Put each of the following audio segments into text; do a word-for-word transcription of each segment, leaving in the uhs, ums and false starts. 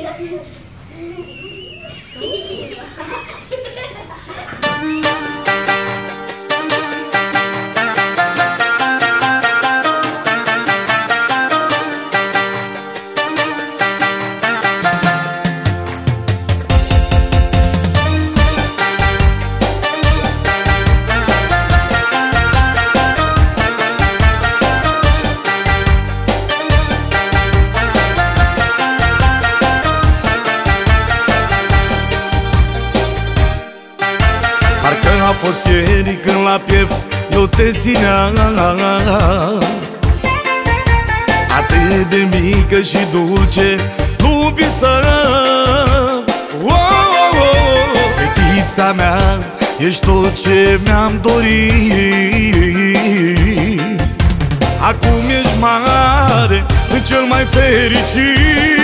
A fost ieri când la piept eu te țineam, atât de mică și dulce, nu visam. Oh, oh, oh. Fetița mea, ești tot ce mi-am dorit. Acum ești mare, sunt cel mai fericit.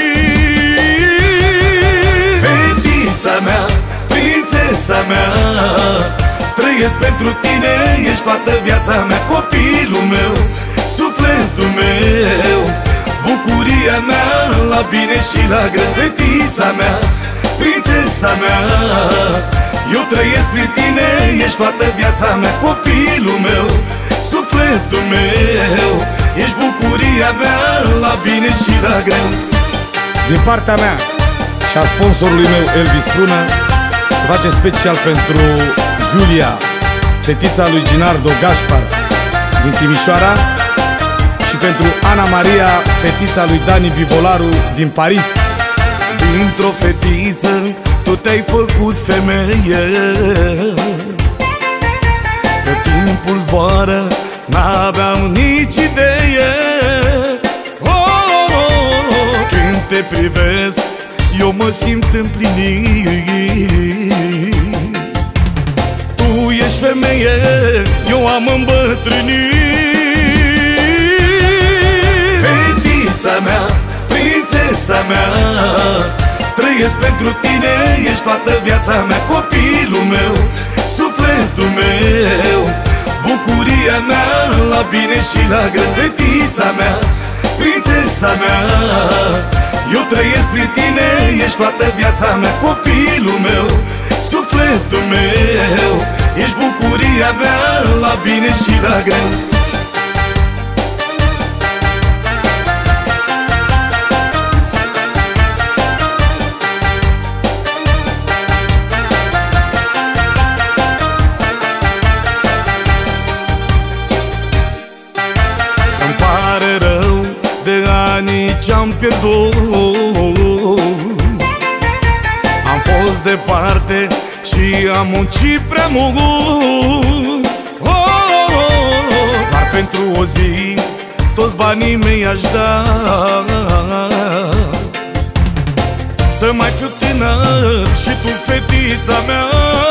Fetița mea, prințesa mea, trăiesc pentru tine, ești toată viața mea. Copilul meu, sufletul meu, bucuria mea, la bine și la greu. Fetița mea, prințesa mea, eu trăiesc prin tine, ești toată viața mea. Copilul meu, sufletul meu, ești bucuria mea, la bine și la greu. Din partea mea și a sponsorului meu, Elvis Prună, se face special pentru Giulia, fetița lui Ginardo Gașpar din Timișoara, și pentru Ana Maria, fetița lui Dani Bivolaru din Paris. Dintr-o fetiță tu te-ai făcut femeie, că timpul zboară, n-aveam nici idee. Oh, oh, oh, când te privesc, eu mă simt împlinit. Tu ești femeie, eu am îmbătrânit. Fetița mea, prințesa mea, trăiesc pentru tine, ești toată viața mea. Copilul meu, sufletul meu, bucuria mea, la bine și la greu. Fetița mea, prințesa mea, eu trăiesc prin tine, ești toată viața mea. Copilul meu, sufletul meu, ești bucuria mea, la bine și la greu. Îmi pare rău de anii ce-am pierdut. Am fost departe și am muncit prea mult. Oh, oh, oh, doar pentru o zi toți banii mei aș da, să mai fiu tânăr și tu, fetița mea.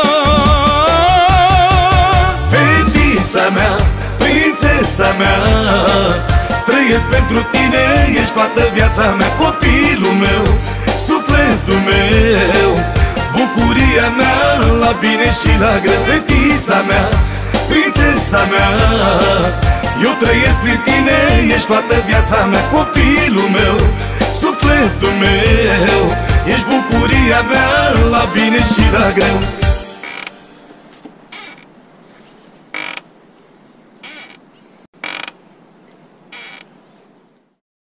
Fetița mea, prințesa mea, trăiesc pentru tine, ești toată viața mea. Copilul meu, sufletul meu, bucuria mea, la bine și la greu. Fetița mea, prințesa mea, eu trăiesc prin tine, ești toată viața mea. Copilul meu, sufletul meu, ești bucuria mea, la bine și la greu.